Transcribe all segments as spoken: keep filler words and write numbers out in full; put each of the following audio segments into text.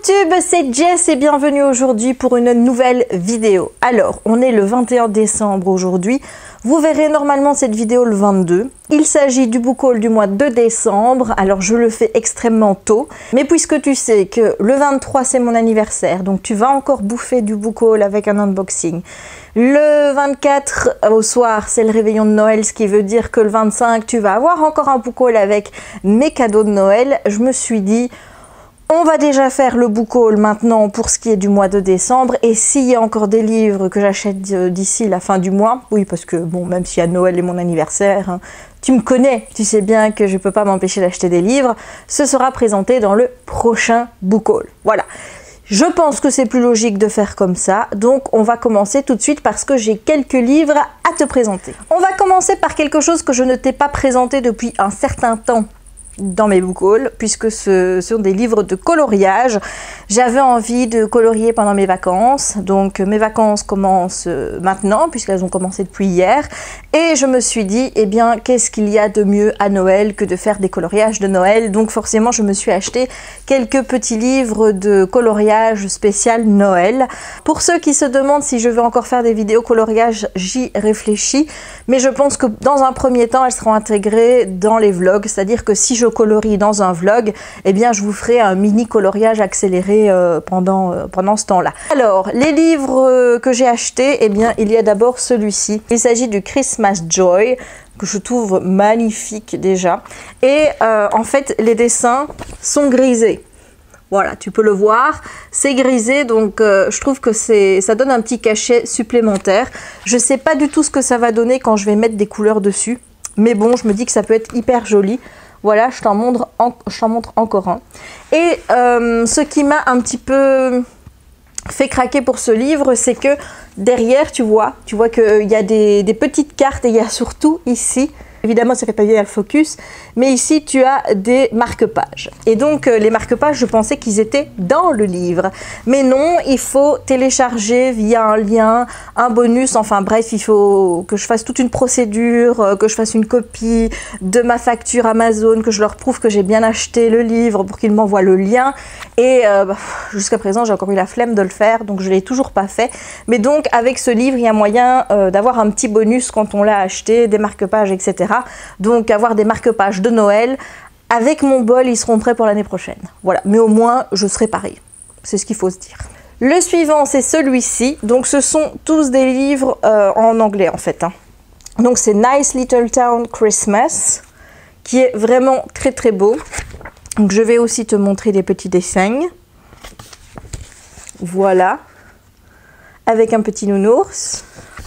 Booktube, c'est Jess et bienvenue aujourd'hui pour une nouvelle vidéo. Alors, on est le vingt et un décembre aujourd'hui. Vous verrez normalement cette vidéo le vingt-deux. Il s'agit du book haul du mois de décembre. Alors, je le fais extrêmement tôt. Mais puisque tu sais que le vingt-trois, c'est mon anniversaire, donc tu vas encore bouffer du book haul avec un unboxing. Le vingt-quatre au soir, c'est le réveillon de Noël, ce qui veut dire que le vingt-cinq, tu vas avoir encore un book haul avec mes cadeaux de Noël. Je me suis dit... on va déjà faire le book haul maintenant pour ce qui est du mois de décembre. Et s'il y a encore des livres que j'achète d'ici la fin du mois, oui, parce que bon, même s'il y a Noël et mon anniversaire, hein, tu me connais, tu sais bien que je ne peux pas m'empêcher d'acheter des livres, ce sera présenté dans le prochain book haul. Voilà. Je pense que c'est plus logique de faire comme ça, donc on va commencer tout de suite parce que j'ai quelques livres à te présenter. On va commencer par quelque chose que je ne t'ai pas présenté depuis un certain temps dans mes book hauls, puisque ce sont des livres de coloriage. J'avais envie de colorier pendant mes vacances, donc mes vacances commencent maintenant, puisqu'elles ont commencé depuis hier, et je me suis dit, eh bien, qu'est-ce qu'il y a de mieux à Noël que de faire des coloriages de Noël? Donc forcément, je me suis acheté quelques petits livres de coloriage spécial Noël. Pour ceux qui se demandent si je vais encore faire des vidéos coloriage, j'y réfléchis, mais je pense que dans un premier temps, elles seront intégrées dans les vlogs, c'est-à-dire que si je colorie dans un vlog, eh bien je vous ferai un mini coloriage accéléré euh, pendant, euh, pendant ce temps-là. Alors, les livres euh, que j'ai achetés, eh bien il y a d'abord celui-ci. Il s'agit du Christmas Joy, que je trouve magnifique déjà. Et euh, en fait, les dessins sont grisés. Voilà, tu peux le voir, c'est grisé, donc euh, je trouve que ça donne un petit cachet supplémentaire. Je ne sais pas du tout ce que ça va donner quand je vais mettre des couleurs dessus, mais bon, je me dis que ça peut être hyper joli. Voilà, je t'en montre, en, montre encore un. Et euh, ce qui m'a un petit peu fait craquer pour ce livre, c'est que derrière, tu vois, tu vois qu'il y a des, des petites cartes et il y a surtout ici, évidemment ça fait pas bien le focus, mais ici tu as des marque-pages. Et donc euh, les marque-pages, je pensais qu'ils étaient dans le livre. Mais non, il faut télécharger via un lien, un bonus, enfin bref, il faut que je fasse toute une procédure, euh, que je fasse une copie de ma facture Amazon, que je leur prouve que j'ai bien acheté le livre pour qu'ils m'envoient le lien. Et euh, bah, jusqu'à présent, j'ai encore eu la flemme de le faire, donc je ne l'ai toujours pas fait. Mais donc avec ce livre, il y a moyen euh, d'avoir un petit bonus quand on l'a acheté, des marque-pages, et cetera. Donc avoir des marque-pages de Noël, avec mon bol, ils seront prêts pour l'année prochaine. Voilà, mais au moins, je serai pareil. C'est ce qu'il faut se dire. Le suivant, c'est celui-ci. Donc ce sont tous des livres euh, en anglais, en fait. Hein. Donc c'est Nice Little Town Christmas, qui est vraiment très très beau. Donc je vais aussi te montrer des petits dessins. Voilà. Avec un petit nounours.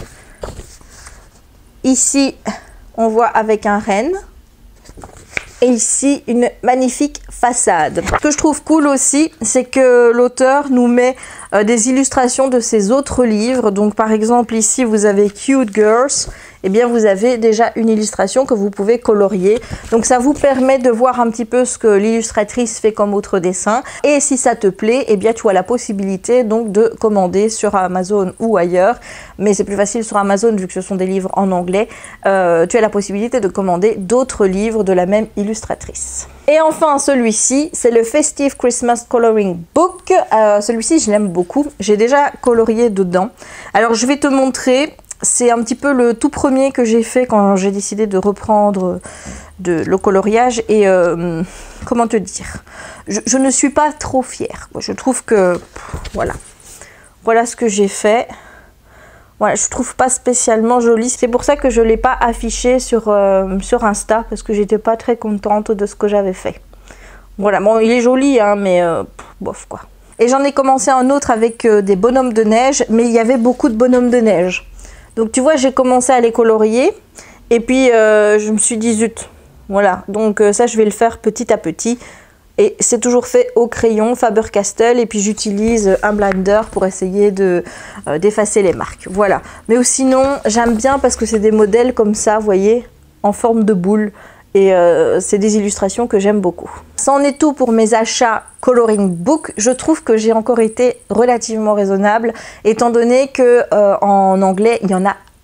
Ici, on voit avec un renne. Et ici, une magnifique façade. Ce que je trouve cool aussi, c'est que l'auteur nous met euh, des illustrations de ses autres livres. Donc par exemple, ici, vous avez Cute Girls. Eh bien, vous avez déjà une illustration que vous pouvez colorier. Donc, ça vous permet de voir un petit peu ce que l'illustratrice fait comme autre dessin. Et si ça te plaît, eh bien, tu as la possibilité donc de commander sur Amazon ou ailleurs. Mais c'est plus facile sur Amazon vu que ce sont des livres en anglais. Euh, tu as la possibilité de commander d'autres livres de la même illustratrice. Et enfin, celui-ci, c'est le Festive Christmas Coloring Book. Euh, celui-ci, je l'aime beaucoup. J'ai déjà colorié dedans. Alors, je vais te montrer... C'est un petit peu le tout premier que j'ai fait quand j'ai décidé de reprendre de, le coloriage. Et euh, comment te dire, je, je ne suis pas trop fière. Je trouve que, pff, voilà. Voilà ce que j'ai fait. Voilà, je trouve pas spécialement joli. C'est pour ça que je ne l'ai pas affiché sur, euh, sur Insta. Parce que j'étais pas très contente de ce que j'avais fait. Voilà, bon, il est joli, hein, mais euh, pff, bof quoi. Et j'en ai commencé un autre avec euh, des bonhommes de neige. Mais il y avait beaucoup de bonhommes de neige. Donc tu vois, j'ai commencé à les colorier et puis euh, je me suis dit zut, voilà. Donc euh, ça, je vais le faire petit à petit et c'est toujours fait au crayon Faber-Castell et puis j'utilise un blender pour essayer de euh, d'effacer les marques. Voilà. Mais sinon, j'aime bien parce que c'est des modèles comme ça, vous voyez, en forme de boule. Et euh, c'est des illustrations que j'aime beaucoup. Ça en est tout pour mes achats coloring book. Je trouve que j'ai encore été relativement raisonnable, étant donné que euh, en anglais, il y en a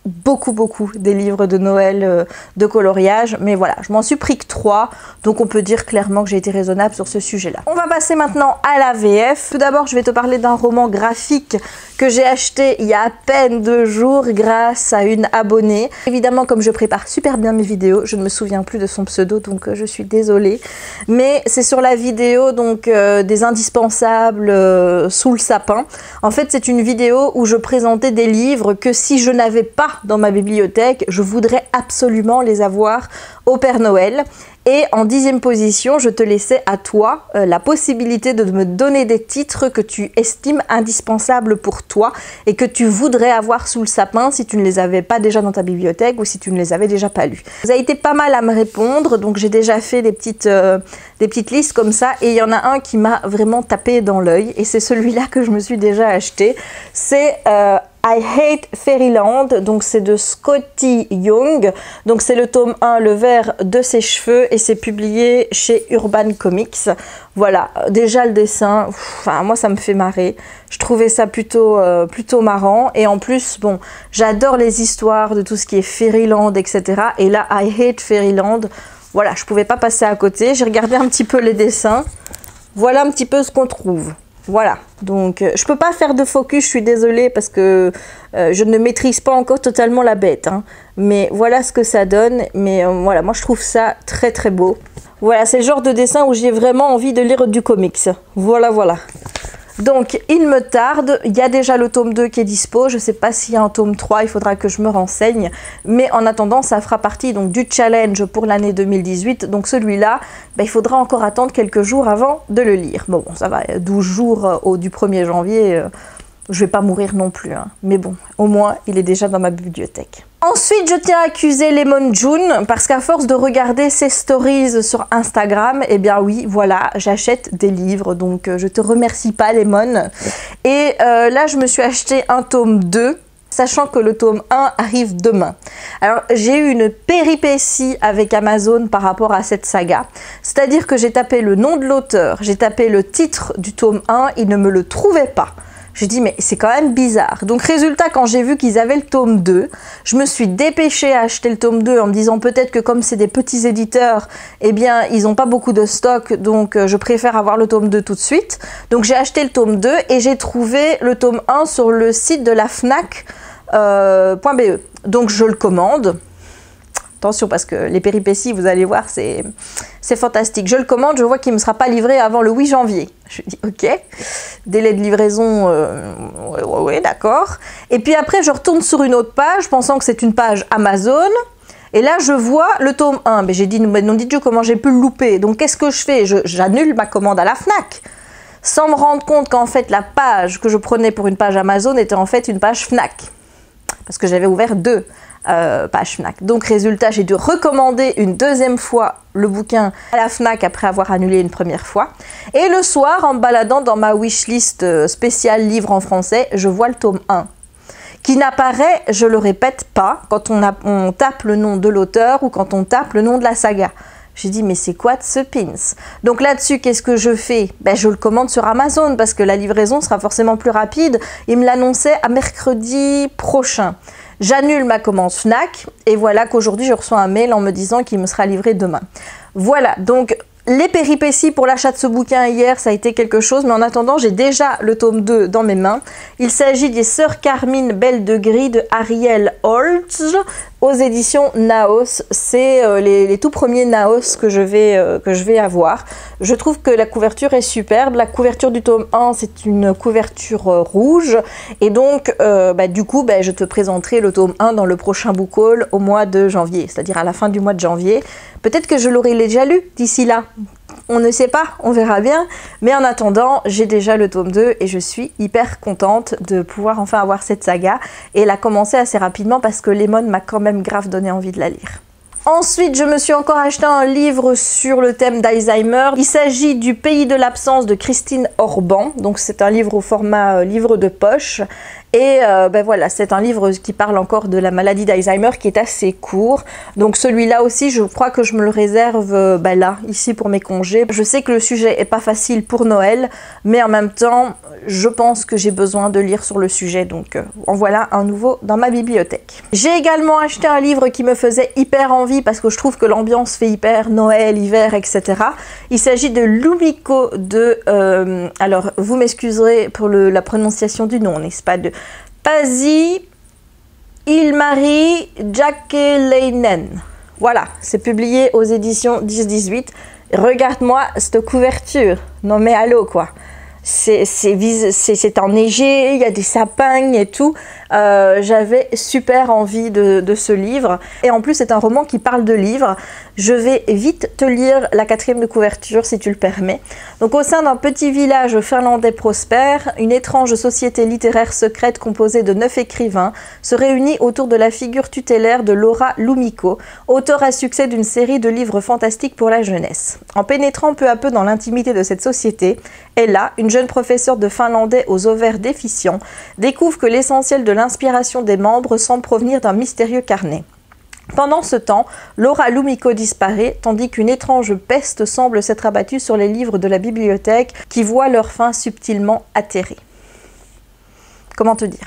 beaucoup beaucoup des livres de Noël euh, de coloriage, mais voilà, je m'en suis pris que trois, donc on peut dire clairement que j'ai été raisonnable sur ce sujet là. On va passer maintenant à la V F. Tout d'abord je vais te parler d'un roman graphique que j'ai acheté il y a à peine deux jours grâce à une abonnée. Évidemment, comme je prépare super bien mes vidéos, je ne me souviens plus de son pseudo, donc euh, je suis désolée, mais c'est sur la vidéo donc euh, des indispensables euh, sous le sapin. En fait, c'est une vidéo où je présentais des livres que si je n'avais pas dans ma bibliothèque, je voudrais absolument les avoir au Père Noël. Et en dixième position, je te laissais à toi euh, la possibilité de me donner des titres que tu estimes indispensables pour toi et que tu voudrais avoir sous le sapin si tu ne les avais pas déjà dans ta bibliothèque ou si tu ne les avais déjà pas lus. Vous avez été pas mal à me répondre, donc j'ai déjà fait des petites, euh, des petites listes comme ça, et il y en a un qui m'a vraiment tapé dans l'œil et c'est celui-là que je me suis déjà acheté. C'est euh, I Hate Fairyland, donc c'est de Skottie Young, donc c'est le tome un, Le vert de ses cheveux, et c'est publié chez Urban Comics. Voilà, déjà le dessin, enfin moi ça me fait marrer, je trouvais ça plutôt, euh, plutôt marrant, et en plus, bon, j'adore les histoires de tout ce qui est Fairyland, et cetera. Et là, I Hate Fairyland, voilà, je pouvais pas passer à côté, j'ai regardé un petit peu les dessins, voilà un petit peu ce qu'on trouve. Voilà, donc euh, je peux pas faire de focus, je suis désolée parce que euh, je ne maîtrise pas encore totalement la bête, hein. Mais voilà ce que ça donne, mais euh, voilà, moi je trouve ça très très beau. Voilà, c'est le genre de dessin où j'ai vraiment envie de lire du comics, voilà voilà. Donc il me tarde, il y a déjà le tome deux qui est dispo, je ne sais pas s'il y a un tome trois, il faudra que je me renseigne, mais en attendant ça fera partie donc du challenge pour l'année deux mille dix-huit, donc celui-là, ben, il faudra encore attendre quelques jours avant de le lire. Bon, bon ça va, douze jours euh, au, du premier janvier, euh, je vais pas mourir non plus, hein. Mais bon, au moins il est déjà dans ma bibliothèque. Ensuite, je tiens à accuser Lemon June parce qu'à force de regarder ses stories sur Instagram, eh bien oui, voilà, j'achète des livres, donc euh, je te remercie pas Lemon. Et euh, là, je me suis acheté un tome deux, sachant que le tome un arrive demain. Alors, j'ai eu une péripétie avec Amazon par rapport à cette saga, c'est-à-dire que j'ai tapé le nom de l'auteur, j'ai tapé le titre du tome un, il ne me le trouvait pas. J'ai dit mais c'est quand même bizarre. Donc résultat, quand j'ai vu qu'ils avaient le tome deux, je me suis dépêchée à acheter le tome deux en me disant peut-être que comme c'est des petits éditeurs, eh bien ils n'ont pas beaucoup de stock, donc euh, je préfère avoir le tome deux tout de suite. Donc j'ai acheté le tome deux et j'ai trouvé le tome un sur le site de la Fnac euh, .be. Donc je le commande. Attention parce que les péripéties, vous allez voir, c'est fantastique. Je le commande, je vois qu'il ne me sera pas livré avant le huit janvier. Je dis ok, délai de livraison, euh, ouais, ouais, ouais d'accord. Et puis après, je retourne sur une autre page, pensant que c'est une page Amazon. Et là, je vois le tome un. Mais j'ai dit, non, non, dites-Dieu, comment j'ai pu le louper? Donc qu'est-ce que je fais? J'annule ma commande à la Fnac. Sans me rendre compte qu'en fait, la page que je prenais pour une page Amazon était en fait une page Fnac. Parce que j'avais ouvert deux. Euh, page Fnac. Donc résultat, j'ai dû recommander une deuxième fois le bouquin à la Fnac après avoir annulé une première fois. Et le soir, en me baladant dans ma wishlist spéciale livre en français, je vois le tome un qui n'apparaît, je le répète, pas quand on, a, on tape le nom de l'auteur ou quand on tape le nom de la saga. J'ai dit mais c'est quoi de ce pins? Donc là-dessus, qu'est-ce que je fais? Ben, je le commande sur Amazon parce que la livraison sera forcément plus rapide. Il me l'annonçait à mercredi prochain. J'annule ma commande Fnac et voilà qu'aujourd'hui je reçois un mail en me disant qu'il me sera livré demain. Voilà, donc les péripéties pour l'achat de ce bouquin hier, ça a été quelque chose, mais en attendant, j'ai déjà le tome deux dans mes mains. Il s'agit des Sœurs Carmine Belle de Gris de Ariel Holtz aux éditions Naos. C'est euh, les, les tout premiers Naos que je, vais, euh, que je vais avoir. Je trouve que la couverture est superbe. La couverture du tome un, c'est une couverture euh, rouge. Et donc, euh, bah, du coup, bah, je te présenterai le tome un dans le prochain book haul au mois de janvier, c'est-à-dire à la fin du mois de janvier. Peut-être que je l'aurai déjà lu d'ici là. On ne sait pas, on verra bien. Mais en attendant, j'ai déjà le tome deux et je suis hyper contente de pouvoir enfin avoir cette saga et la commencer assez rapidement parce que Lemon m'a quand même grave donné envie de la lire. Ensuite, je me suis encore acheté un livre sur le thème d'Alzheimer. Il s'agit du Pays de l'absence de Christine Orban. Donc c'est un livre au format euh, livre de poche. Et euh, ben voilà, c'est un livre qui parle encore de la maladie d'Alzheimer qui est assez court. Donc celui-là aussi, je crois que je me le réserve euh, ben là, ici pour mes congés. Je sais que le sujet est pas facile pour Noël, mais en même temps, je pense que j'ai besoin de lire sur le sujet. Donc euh, en voilà un nouveau dans ma bibliothèque. J'ai également acheté un livre qui me faisait hyper envie parce que je trouve que l'ambiance fait hyper Noël, hiver, et cetera. Il s'agit de Lumiko de... Euh, alors, vous m'excuserez pour le, la prononciation du nom, n'est-ce pas, de Pasi Ilmari Jääkeläinen. Voilà, c'est publié aux éditions dix dix-huit. Regarde-moi cette couverture. Non mais allô quoi. C'est enneigé, il y a des sapins et tout. Euh, J'avais super envie de, de ce livre. Et en plus, c'est un roman qui parle de livres. Je vais vite te lire la quatrième de couverture, si tu le permets. Donc, au sein d'un petit village finlandais prospère, une étrange société littéraire secrète composée de neuf écrivains se réunit autour de la figure tutélaire de Laura Lumiko, auteure à succès d'une série de livres fantastiques pour la jeunesse. En pénétrant peu à peu dans l'intimité de cette société, Ella, une jeune professeure de finlandais aux ovaires déficients, découvre que l'essentiel de l'inspiration des membres semble provenir d'un mystérieux carnet. Pendant ce temps, Laura Lumiko disparaît, tandis qu'une étrange peste semble s'être abattue sur les livres de la bibliothèque qui voient leur fin subtilement atterrer. Comment te dire ?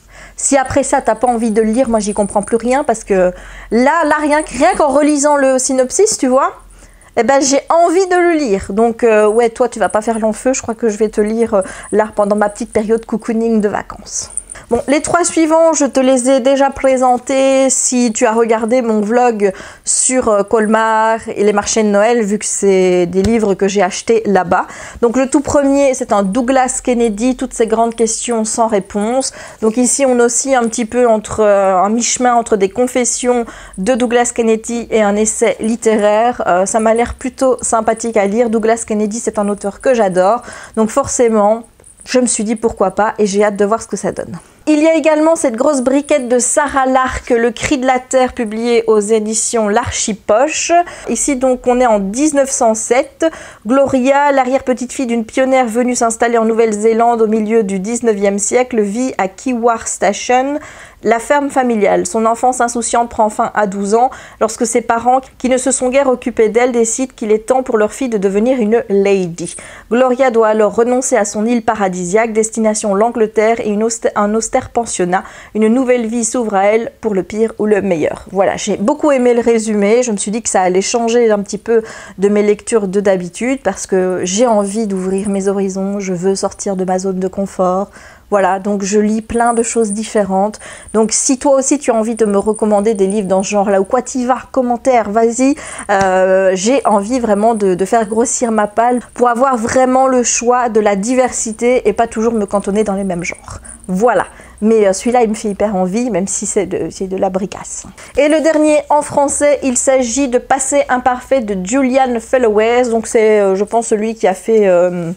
Si après ça, t'as pas envie de le lire, moi j'y comprends plus rien parce que là, là rien, rien qu'en relisant le synopsis, tu vois, eh ben j'ai envie de le lire. Donc euh, ouais, toi tu vas pas faire long feu, je crois que je vais te lire euh, là pendant ma petite période cocooning de vacances. Bon, les trois suivants, je te les ai déjà présentés si tu as regardé mon vlog sur euh, Colmar et les marchés de Noël, vu que c'est des livres que j'ai achetés là-bas. Donc le tout premier, c'est un Douglas Kennedy, toutes ces grandes questions sans réponse. Donc ici, on oscille un petit peu entre euh, un mi-chemin entre des confessions de Douglas Kennedy et un essai littéraire. Euh, ça m'a l'air plutôt sympathique à lire. Douglas Kennedy, c'est un auteur que j'adore. Donc forcément, je me suis dit pourquoi pas et j'ai hâte de voir ce que ça donne. Il y a également cette grosse briquette de Sarah Lark, Le Cri de la Terre, publiée aux éditions L'Archipoche. Ici donc on est en mille neuf cent sept. Gloria, l'arrière-petite-fille d'une pionnière venue s'installer en Nouvelle-Zélande au milieu du dix-neuvième siècle, vit à Kiwar Station, la ferme familiale. Son enfance insouciante prend fin à douze ans lorsque ses parents, qui ne se sont guère occupés d'elle, décident qu'il est temps pour leur fille de devenir une lady. Gloria doit alors renoncer à son île paradisiaque, destination l'Angleterre et une austère, un austère pensionnat. Une nouvelle vie s'ouvre à elle pour le pire ou le meilleur. Voilà, j'ai beaucoup aimé le résumé. Je me suis dit que ça allait changer un petit peu de mes lectures de d'habitude parce que j'ai envie d'ouvrir mes horizons. Je veux sortir de ma zone de confort. Voilà, donc je lis plein de choses différentes. Donc si toi aussi tu as envie de me recommander des livres dans ce genre-là ou quoi t'y vas, commentaire, vas-y. Euh, j'ai envie vraiment de, de faire grossir ma palle pour avoir vraiment le choix de la diversité et pas toujours me cantonner dans les mêmes genres. Voilà. Mais celui-là, il me fait hyper envie, même si c'est de, c'est de la bricasse. Et le dernier en français, il s'agit de Passé imparfait de Julian Fellowes. Donc c'est, je pense, celui qui a fait... Euh,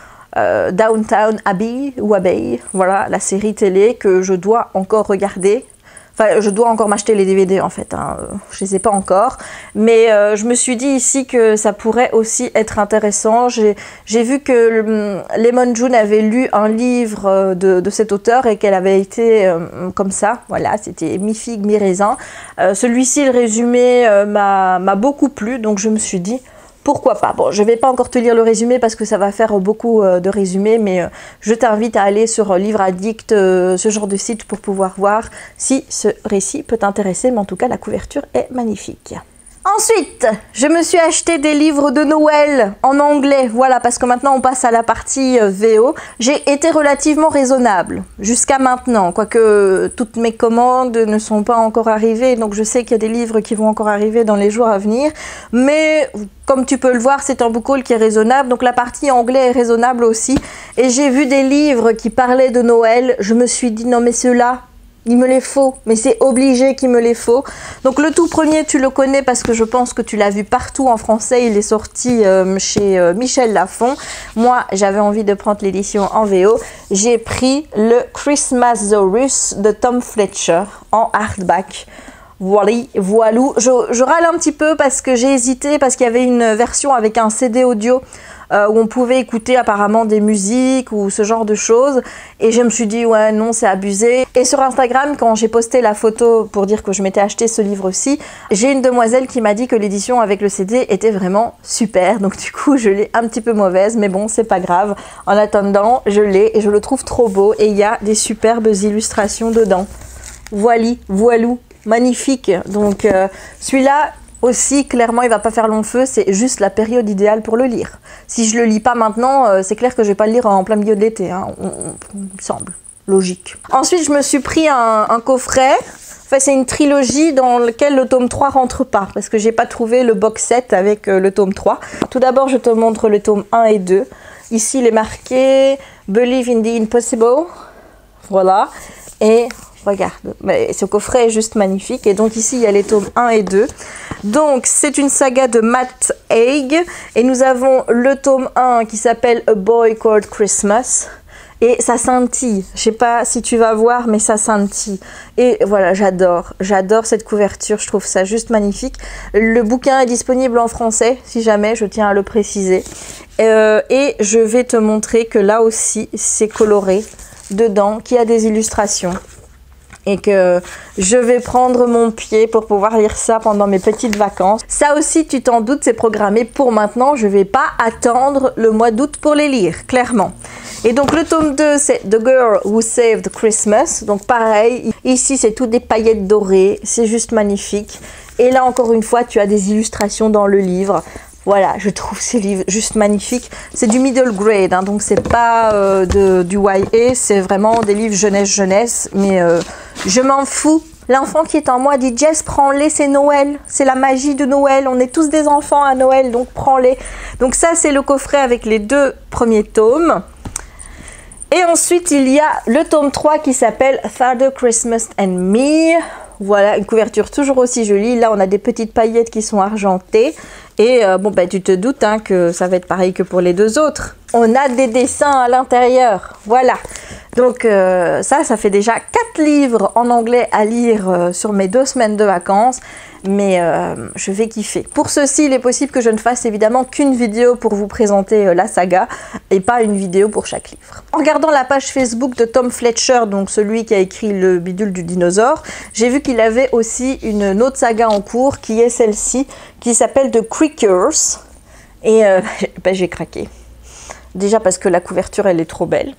Euh, Downton Abbey ou Abbey, voilà la série télé que je dois encore regarder. Enfin, je dois encore m'acheter les D V D en fait, hein. Je les ai pas encore. Mais euh, je me suis dit ici que ça pourrait aussi être intéressant. J'ai vu que euh, Lemon June avait lu un livre de, de cet auteur et qu'elle avait été euh, comme ça. Voilà, c'était mi-figue, mi-raisin. Euh, Celui-ci, le résumé euh, m'a beaucoup plu, donc je me suis dit... pourquoi pas? Bon, je ne vais pas encore te lire le résumé parce que ça va faire beaucoup euh, de résumés, mais euh, je t'invite à aller sur euh, Livre Addict, euh, ce genre de site, pour pouvoir voir si ce récit peut t'intéresser. Mais en tout cas, la couverture est magnifique. Ensuite, je me suis acheté des livres de Noël en anglais, voilà, parce que maintenant on passe à la partie V O. J'ai été relativement raisonnable jusqu'à maintenant, quoique toutes mes commandes ne sont pas encore arrivées, donc je sais qu'il y a des livres qui vont encore arriver dans les jours à venir, mais comme tu peux le voir, c'est un book haul qui est raisonnable, donc la partie anglais est raisonnable aussi, et j'ai vu des livres qui parlaient de Noël, je me suis dit non mais ceux-là, il me les faut, mais c'est obligé qu'il me les faut. Donc le tout premier, tu le connais parce que je pense que tu l'as vu partout en français. Il est sorti euh, chez euh, Michel Lafon. Moi, j'avais envie de prendre l'édition en V O. J'ai pris le Christmasaurus de Tom Fletcher en hardback. Voilà, voilou. Je, je râle un petit peu parce que j'ai hésité, parce qu'il y avait une version avec un C D audio euh, où on pouvait écouter apparemment des musiques ou ce genre de choses. Et je me suis dit, ouais, non, c'est abusé. Et sur Instagram, quand j'ai posté la photo pour dire que je m'étais acheté ce livre-ci, j'ai une demoiselle qui m'a dit que l'édition avec le C D était vraiment super. Donc du coup, je l'ai un petit peu mauvaise, mais bon, c'est pas grave. En attendant, je l'ai et je le trouve trop beau. Et il y a des superbes illustrations dedans. Voili, voilou. Magnifique. Donc euh, celui-là aussi, clairement, il va pas faire long feu. C'est juste la période idéale pour le lire. Si je le lis pas maintenant, euh, c'est clair que je vais pas le lire en plein milieu de l'été. Hein. On, on, on me semble logique. Ensuite, je me suis pris un, un coffret. Enfin, c'est une trilogie dans laquelle le tome trois rentre pas. Parce que j'ai pas trouvé le box set avec euh, le tome trois. Tout d'abord, je te montre le tome un et deux. Ici, il est marqué Believe in the Impossible. Voilà. Et regarde, mais ce coffret est juste magnifique. Et donc ici, il y a les tomes un et deux. Donc, c'est une saga de Matt Haig. Et nous avons le tome un qui s'appelle A Boy Called Christmas. Et ça scintille. Je sais pas si tu vas voir, mais ça scintille. Et voilà, j'adore. J'adore cette couverture. Je trouve ça juste magnifique. Le bouquin est disponible en français, si jamais, je tiens à le préciser. Euh, et je vais te montrer que là aussi, c'est coloré dedans, qu'il y a des illustrations. Et que je vais prendre mon pied pour pouvoir lire ça pendant mes petites vacances. Ça aussi, tu t'en doutes, c'est programmé pour maintenant. Je ne vais pas attendre le mois d'août pour les lire, clairement. Et donc le tome deux, c'est The Girl Who Saved Christmas. Donc pareil, ici c'est tout des paillettes dorées, c'est juste magnifique. Et là encore une fois, tu as des illustrations dans le livre. Voilà, je trouve ces livres juste magnifiques. C'est du middle grade, hein, donc c'est pas euh, de, du Y A, c'est vraiment des livres jeunesse-jeunesse. Mais euh, je m'en fous. L'enfant qui est en moi dit « Jess, prends-les, c'est Noël. C'est la magie de Noël. On est tous des enfants à Noël, donc prends-les. » Donc ça, c'est le coffret avec les deux premiers tomes. Et ensuite, il y a le tome trois qui s'appelle Father Christmas and Me. Voilà, une couverture toujours aussi jolie. Là, on a des petites paillettes qui sont argentées. Et euh, bon, bah, tu te doutes hein, que ça va être pareil que pour les deux autres. On a des dessins à l'intérieur. Voilà. Donc euh, ça, ça fait déjà quatre livres en anglais à lire euh, sur mes deux semaines de vacances. Mais euh, je vais kiffer. Pour ceci, il est possible que je ne fasse évidemment qu'une vidéo pour vous présenter euh, la saga et pas une vidéo pour chaque livre. En regardant la page Facebook de Tom Fletcher, donc celui qui a écrit Le bidule du dinosaure, j'ai vu qu'il avait aussi une autre saga en cours qui est celle-ci, qui s'appelle The Crickers. Et euh, ben, j'ai craqué. Déjà parce que la couverture, elle est trop belle.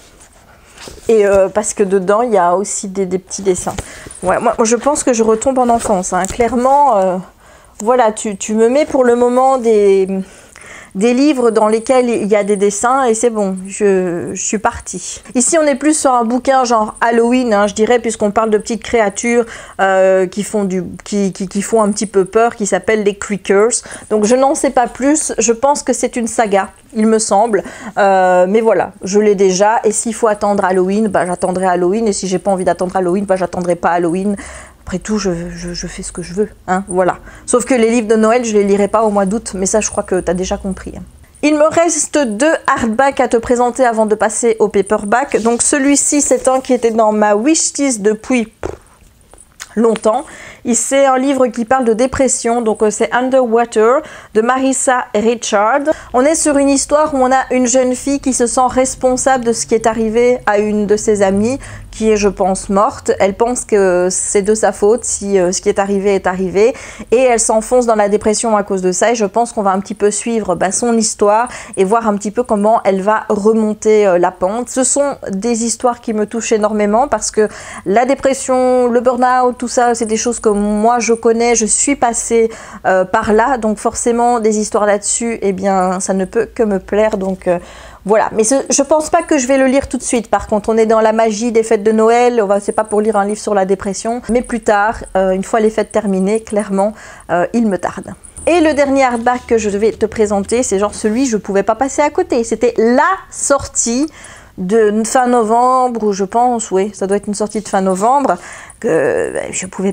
Et euh, parce que dedans, il y a aussi des, des petits dessins. Ouais, moi, je pense que je retombe en enfance. Hein. Clairement, euh, voilà, tu, tu me mets pour le moment des, des livres dans lesquels il y a des dessins et c'est bon, je, je suis partie. Ici, on est plus sur un bouquin genre Halloween, hein, je dirais, puisqu'on parle de petites créatures euh, qui, font du, qui, qui, qui font un petit peu peur, qui s'appellent les Crickers. Donc, je n'en sais pas plus. Je pense que c'est une saga. Il me semble, euh, mais voilà, je l'ai déjà, et s'il faut attendre Halloween, bah, j'attendrai Halloween, et si j'ai pas envie d'attendre Halloween, bah, j'attendrai pas Halloween. Après tout, je, je, je fais ce que je veux, hein, voilà. Sauf que les livres de Noël, je les lirai pas au mois d'août, mais ça, je crois que tu as déjà compris. Hein. Il me reste deux hardbacks à te présenter avant de passer au paperback. Donc celui-ci, c'est un qui était dans ma wishlist depuis longtemps. C'est un livre qui parle de dépression, donc c'est Underwater de Marissa Richard. On est sur une histoire où on a une jeune fille qui se sent responsable de ce qui est arrivé à une de ses amies qui est, je pense, morte. Elle pense que c'est de sa faute si euh, ce qui est arrivé est arrivé et elle s'enfonce dans la dépression à cause de ça et je pense qu'on va un petit peu suivre bah, son histoire et voir un petit peu comment elle va remonter euh, la pente. Ce sont des histoires qui me touchent énormément parce que la dépression, le burn-out, tout ça, c'est des choses que moi je connais, je suis passée euh, par là, donc forcément des histoires là-dessus, eh bien ça ne peut que me plaire, donc euh, voilà. Mais ce, je pense pas que je vais le lire tout de suite, par contre on est dans la magie des fêtes de Noël, on va, c'est pas pour lire un livre sur la dépression, mais plus tard, euh, une fois les fêtes terminées, clairement, euh, il me tarde. Et le dernier hardback que je vais te présenter, c'est genre celui je pouvais pas passer à côté, c'était la sortie de fin novembre, ou je pense, oui, ça doit être une sortie de fin novembre, que ben, je pouvais pas.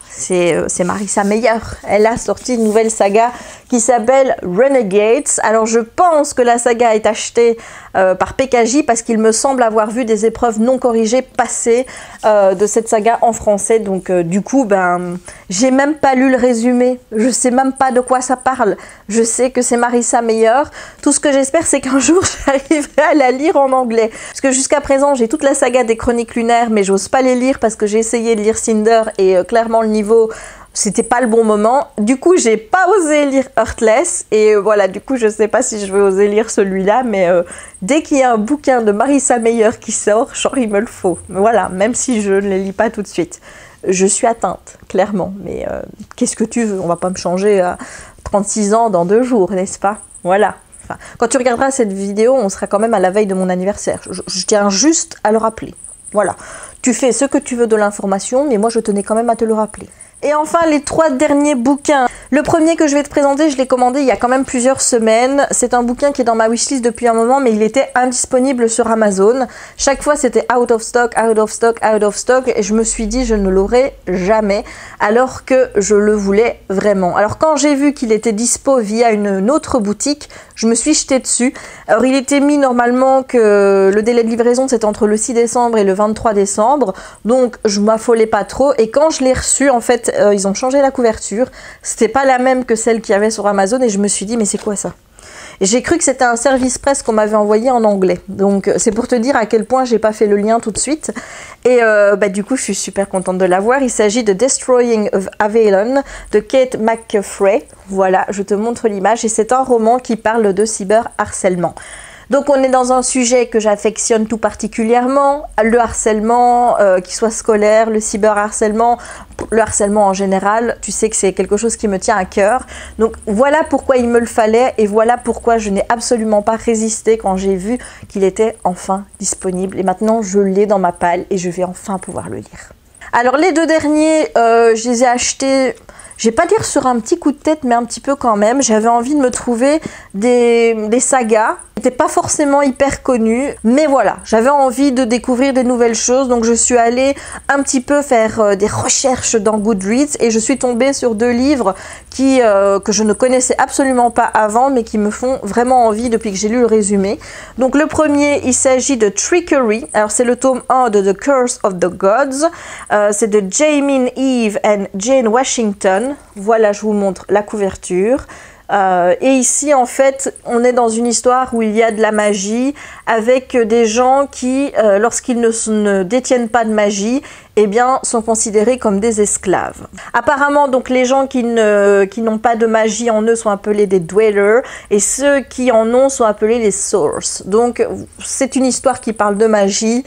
c'est euh, Marissa Meyer. Elle a sorti une nouvelle saga qui s'appelle Renegades. Alors je pense que la saga est achetée euh, par P K J parce qu'il me semble avoir vu des épreuves non corrigées passer euh, de cette saga en français. Donc euh, du coup, ben, j'ai même pas lu le résumé. Je sais même pas de quoi ça parle. Je sais que c'est Marissa Meyer. Tout ce que j'espère, c'est qu'un jour j'arriverai à la lire en anglais. Parce que jusqu'à présent, j'ai toute la saga des Chroniques lunaires, mais j'ose pas les lire parce que j'ai essayé de lire Cinder et euh, clairement le niveau, c'était pas le bon moment. Du coup, j'ai pas osé lire Heartless et euh, voilà, du coup, je sais pas si je vais oser lire celui-là, mais euh, dès qu'il y a un bouquin de Marissa Meyer qui sort, genre il me le faut. Voilà, même si je ne les lis pas tout de suite. Je suis atteinte, clairement, mais euh, qu'est-ce que tu veux? On va pas me changer à trente-six ans dans deux jours, n'est-ce pas? Voilà. Enfin, quand tu regarderas cette vidéo, on sera quand même à la veille de mon anniversaire. Je, je tiens juste à le rappeler. Voilà. Tu fais ce que tu veux de l'information, mais moi je tenais quand même à te le rappeler. Et enfin, les trois derniers bouquins. Le premier que je vais te présenter, je l'ai commandé il y a quand même plusieurs semaines. C'est un bouquin qui est dans ma wishlist depuis un moment, mais il était indisponible sur Amazon. Chaque fois, c'était out of stock, out of stock, out of stock. Et je me suis dit, je ne l'aurai jamais, alors que je le voulais vraiment. Alors, quand j'ai vu qu'il était dispo via une autre boutique, je me suis jetée dessus. Alors, il était mis normalement que le délai de livraison, c'est entre le six décembre et le vingt-trois décembre. Donc, je m'affolais pas trop. Et quand je l'ai reçu, en fait, Euh, ils ont changé la couverture, c'était pas la même que celle qu'il y avait sur Amazon et je me suis dit mais c'est quoi ça? Et j'ai cru que c'était un service presse qu'on m'avait envoyé en anglais, donc c'est pour te dire à quel point j'ai pas fait le lien tout de suite. Et euh, bah, du coup je suis super contente de l'avoir. Il s'agit de Destroying of Avalon de Kate McCaffrey. Voilà, je te montre l'image et c'est un roman qui parle de cyberharcèlement. Donc on est dans un sujet que j'affectionne tout particulièrement, le harcèlement, euh, qu'il soit scolaire, le cyberharcèlement, le harcèlement en général, tu sais que c'est quelque chose qui me tient à cœur. Donc voilà pourquoi il me le fallait et voilà pourquoi je n'ai absolument pas résisté quand j'ai vu qu'il était enfin disponible. Et maintenant je l'ai dans ma palle et je vais enfin pouvoir le lire. Alors les deux derniers, euh, je les ai achetés... Je vais pas dire sur un petit coup de tête, mais un petit peu quand même. J'avais envie de me trouver des, des sagas qui n'étaient pas forcément hyper connues. Mais voilà, j'avais envie de découvrir des nouvelles choses. Donc je suis allée un petit peu faire euh, des recherches dans Goodreads. Et je suis tombée sur deux livres qui, euh, que je ne connaissais absolument pas avant, mais qui me font vraiment envie depuis que j'ai lu le résumé. Donc le premier, il s'agit de Trickery. Alors c'est le tome un de The Curse of the Gods. Euh, c'est de Jamin Eve and Jane Washington. Voilà, je vous montre la couverture. Euh, et ici, en fait, on est dans une histoire où il y a de la magie avec des gens qui, euh, lorsqu'ils ne, ne détiennent pas de magie, eh bien, sont considérés comme des esclaves. Apparemment, donc, les gens qui ne, qui n'ont pas de magie en eux sont appelés des dwellers et ceux qui en ont sont appelés les source. Donc, c'est une histoire qui parle de magie.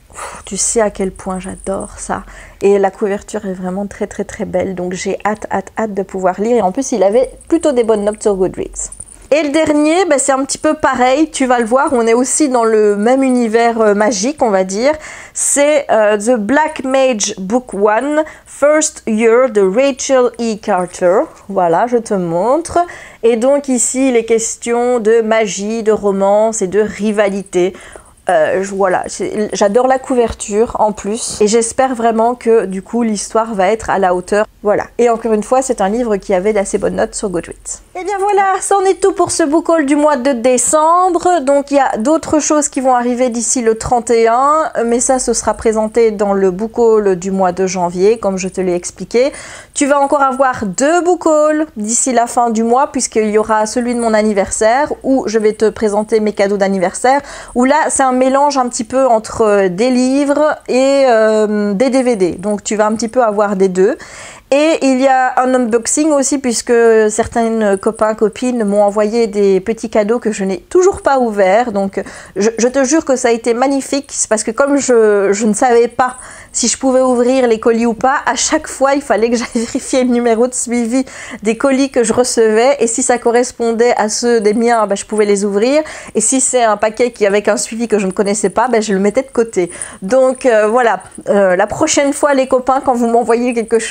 Tu sais à quel point j'adore ça. Et la couverture est vraiment très très très belle. Donc j'ai hâte, hâte, hâte de pouvoir lire. Et en plus, il avait plutôt des bonnes notes sur Goodreads. Et le dernier, bah, c'est un petit peu pareil. Tu vas le voir, on est aussi dans le même univers euh, magique, on va dire. C'est euh, The Black Mage Book one, First Year de Rachel E. Carter. Voilà, je te montre. Et donc ici, il est question de magie, de romance et de rivalité. Euh, voilà, j'adore la couverture en plus et j'espère vraiment que du coup l'histoire va être à la hauteur. Voilà, et encore une fois c'est un livre qui avait d'assez bonnes notes sur Goodreads. Et bien voilà, c'en est tout pour ce book haul du mois de décembre. Donc il y a d'autres choses qui vont arriver d'ici le trente et un, mais ça ce sera présenté dans le book haul du mois de janvier comme je te l'ai expliqué. Tu vas encore avoir deux book hauls d'ici la fin du mois puisqu'il y aura celui de mon anniversaire où je vais te présenter mes cadeaux d'anniversaire, où là c'est un mélange un petit peu entre des livres et euh, des D V D. Donc tu vas un petit peu avoir des deux. Et il y a un unboxing aussi puisque certains copains, copines m'ont envoyé des petits cadeaux que je n'ai toujours pas ouverts. Donc je, je te jure que ça a été magnifique parce que comme je, je ne savais pas si je pouvais ouvrir les colis ou pas, à chaque fois il fallait que j'aille vérifier le numéro de suivi des colis que je recevais et si ça correspondait à ceux des miens, ben, je pouvais les ouvrir et si c'est un paquet qui avec un suivi que je ne connaissais pas, ben, je le mettais de côté. Donc euh, voilà, euh, la prochaine fois les copains quand vous m'envoyez quelque chose, mais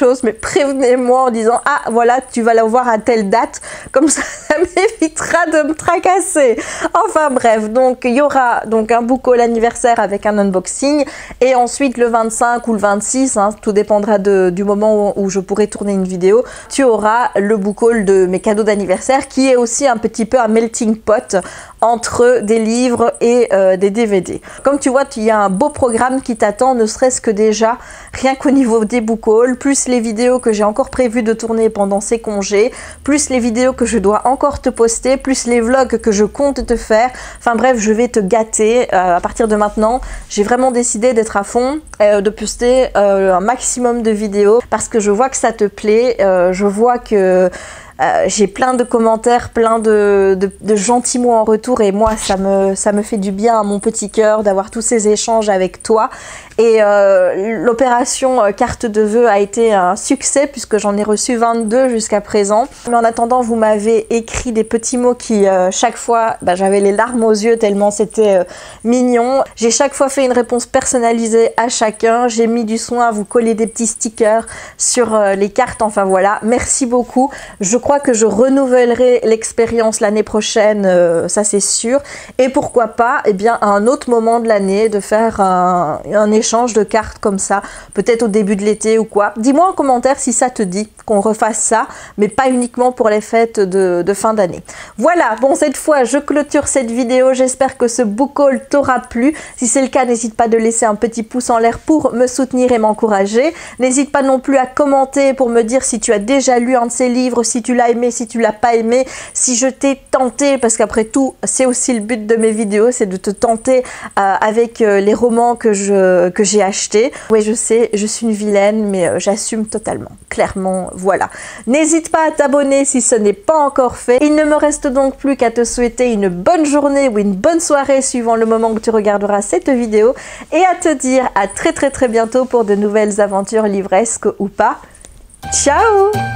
prévenez-moi en disant « Ah, voilà, tu vas la voir à telle date », comme ça, ça m'évitera de me tracasser. Enfin bref, donc il y aura donc un book haul anniversaire avec un unboxing, et ensuite le vingt-cinq ou le vingt-six, hein, tout dépendra de, du moment où, où je pourrai tourner une vidéo, tu auras le book haul de mes cadeaux d'anniversaire, qui est aussi un petit peu un melting pot entre des livres et euh, des D V D. Comme tu vois, il y a un beau programme qui t'attend, ne serait-ce que déjà, rien qu'au niveau des book hauls, plus les vidéos que j'ai encore prévu de tourner pendant ces congés, plus les vidéos que je dois encore te poster, plus les vlogs que je compte te faire. Enfin bref, je vais te gâter euh, à partir de maintenant. J'ai vraiment décidé d'être à fond, euh, de poster euh, un maximum de vidéos parce que je vois que ça te plaît, euh, je vois que Euh, j'ai plein de commentaires, plein de, de, de gentils mots en retour, et moi ça me, ça me fait du bien à mon petit cœur d'avoir tous ces échanges avec toi. Et euh, l'opération carte de vœux a été un succès puisque j'en ai reçu vingt-deux jusqu'à présent. Mais en attendant, vous m'avez écrit des petits mots qui euh, chaque fois, bah, j'avais les larmes aux yeux tellement c'était euh, mignon. J'ai chaque fois fait une réponse personnalisée à chacun. J'ai mis du soin à vous coller des petits stickers sur euh, les cartes. Enfin voilà, merci beaucoup. Je Je crois que je renouvellerai l'expérience l'année prochaine, euh, ça c'est sûr. Et pourquoi pas, eh bien, à un autre moment de l'année, de faire un, un échange de cartes comme ça, peut-être au début de l'été ou quoi. Dis-moi en commentaire si ça te dit qu'on refasse ça, mais pas uniquement pour les fêtes de, de fin d'année. Voilà, bon, cette fois, je clôture cette vidéo. J'espère que ce book haul t'aura plu. Si c'est le cas, n'hésite pas de laisser un petit pouce en l'air pour me soutenir et m'encourager. N'hésite pas non plus à commenter pour me dire si tu as déjà lu un de ces livres, si tu l'as aimé, si tu l'as pas aimé, si je t'ai tenté, parce qu'après tout c'est aussi le but de mes vidéos, c'est de te tenter euh, avec euh, les romans que je que j'ai achetés. Oui, je sais, je suis une vilaine, mais euh, j'assume totalement, clairement, voilà. N'hésite pas à t'abonner si ce n'est pas encore fait. Il ne me reste donc plus qu'à te souhaiter une bonne journée ou une bonne soirée suivant le moment que tu regarderas cette vidéo, et à te dire à très très très bientôt pour de nouvelles aventures livresques ou pas. Ciao!